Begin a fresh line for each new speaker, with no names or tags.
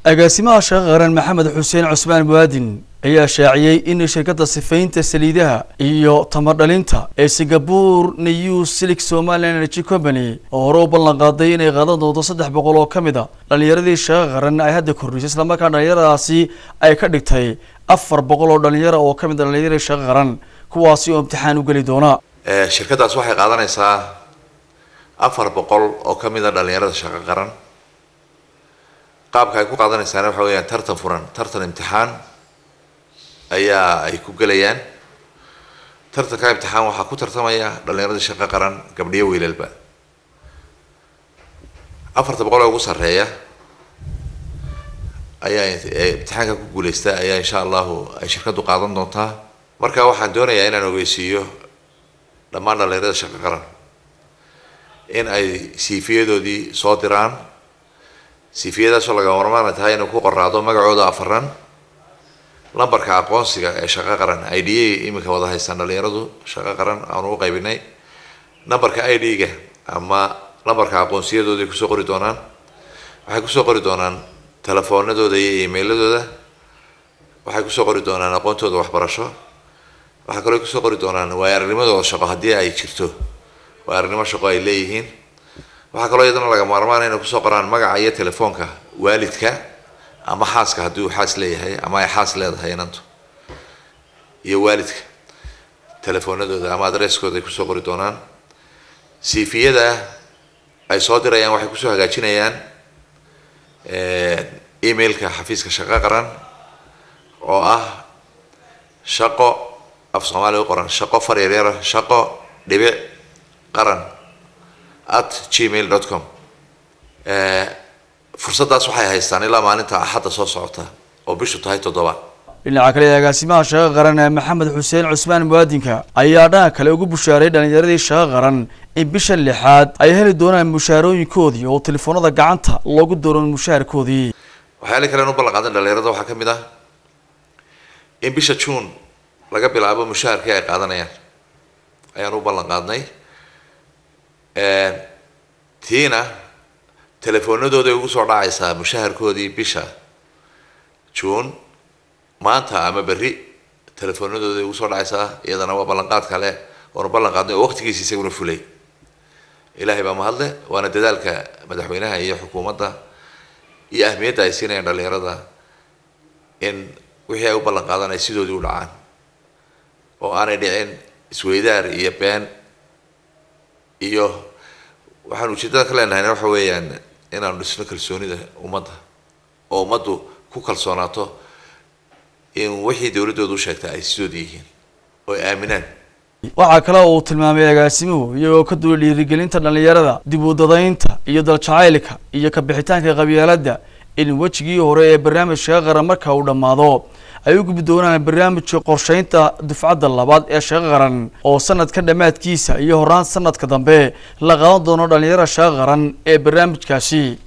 agaasimaha shaqo qaran Maxamed Xuseen Cusmaan Muwaadin ayaa shaaciyay in shirkadda sifaynta saliidaha iyo tamar dhalinta ee Singapore New Silk Somaliland Energy Company oo hore u ballan qaaday inay qaadan doonto 300 oo kamid ah dhalinyaradii shaqo qaran ay hadda kordhisay isla markaana dhalinyaradaasi ay ka dhigtay 400 oo dhalinyaro oo kamid ah dhalinyarada shaqo qaran kuwaasi oo imtixaan u gali doona
shirkadaas waxay qaadanaysaa 400 oo kamid ah dhalinyarada shaqo qaran qaabka ay ku qaadanaysaana waxa weeyaan tartan furan tartan imtixaan ayaa ay ku galayaan tartanka imtixaan waxa ku tartamaya dhalinyarada shaqo qaran gabdhiyo wiilalba 400 ugu sareeya ayaa imtixaanka ku guuleysta ayaa insha Allah ay shirkadu qaadan doontaa marka waxaan doonayaa inaan ogeysiiyo dhammaan dhalinyarada shaqo qaran in ay CV-yadoodii soo diraan CV-yadaas oo laga warmaan tahay inuu ku qoraado magacooda afaran lambarka aqoonsiga ee shaqo qaran ID imika wada haysan dhalinyaradu shaqo qaran aan u qaybinay lambarka ID-ga ama lambarka aqoonsiyadooda ku soo qori doonaan waxay ku soo qori doonaan telefoonadooda iyo email-adooda waxay ku soo qori doonaan aqoontooda waxbarasho waxa kale oo ku soo qori doonaan waayo-aragnimadooda shaqo haddii ay jirto waayo-aragnimo shaqo ay leeyihiin waxa kale oo iyadana laga maarmaan inay ku soo qoraan magaca iyo telefoonka waalidka ama xaaska haddii uu xaas leeyahay ama ay xaas leedahay inantu iyo waalidka telefoonadooda ama addresskooda ay ku soo qori doonaan CV-yada ay soo dirayaan waxay ku soo hagaajinayaan emailka xafiiska shaqo qaran oo ah shaqo af Soomaali u qoran shaqo fareereera shaqo dhibic qaran @gmail.com fursadaas waxay haystaan ilaa maalinta Axadda soo socota oo bishu tahay 7
dhinaca kale agaasimaha shaqo qaran Maxamed Xuseen Cusmaan Muwaadinka ayaa dhanka kale ugu bushaaray dhalinyaradii shaqo qaran in bisha 6aad ay heli doonaan mushaarooyinkoodii oo telefoonada gacanta loogu dooran mushaarkoodii
waxaa kale oo ballan qaadan dhalinyarada waxa kamid ah in bisha June laga bilaabo mushaarkii ay qaadanayaan ayaan u ballan qaadnay tiina telefoonadooda ugu soo dhacaysa mushaharkoodii bisha June maanta ama berri telefoonadooda ugu soo dhacaysa iyadana waa ballan qaad kale oo ballan qaadnay waqtigiisa isaguna fulay ilaahay baa mahadle waana dadaalka madaxweynaha iyo xukuumadda iyo ahmiyadda ay siinayaan dhalinyarada in wixii ay u ballan qaadanay sidoodii u dhacaan oo aanay dhicin isweydaar iyo been iyo waxaan ujeedada ka leenahay waxa weeyaan inaan dhisno kalsoonida ummadda oo ummaddu ku kalsoonaato in wixii dawladoodu u sheegtay ay sidoodii yihiin oo ay aaminaan
waxa kale oo uu tilmaamay agaasimuhu iyagoo ka duulay dhiirigelinta dhalinyarada dib u dadaynta iyo daljacaylka iyo ka bixitaanka qabyaaladda in wajigii hore ee barnaamijka qaran marka uu dhamaado ay u gudbi doonaan barnaamijka qorsheynta dufcadda labaad ee shaqo qaran oo sanadka dhamaadkiisa iyo horaan sanadka dambe la qaadan doono dhalinyarada shaqo qaran ee barnaamijkaasi